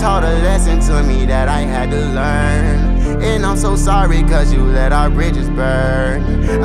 taught a lesson to me that I had to learn. And I'm so sorry cause you let our bridges burn.